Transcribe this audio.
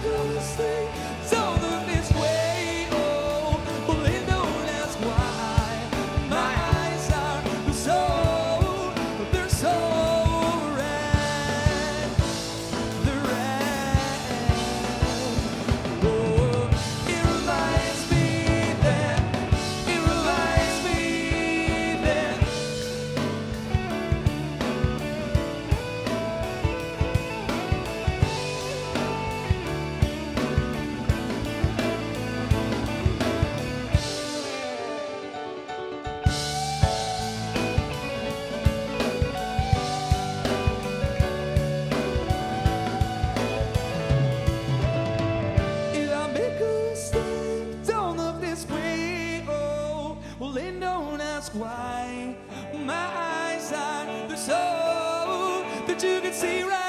'cause they don't look this way. Oh, well, they don't ask why. My eyes are they're so red. They're red. Oh, it reminds me that. It reminds me that. If I make a mistake, don't look this way. Oh, well, then don't ask why. My eyes are they're so that you can see right.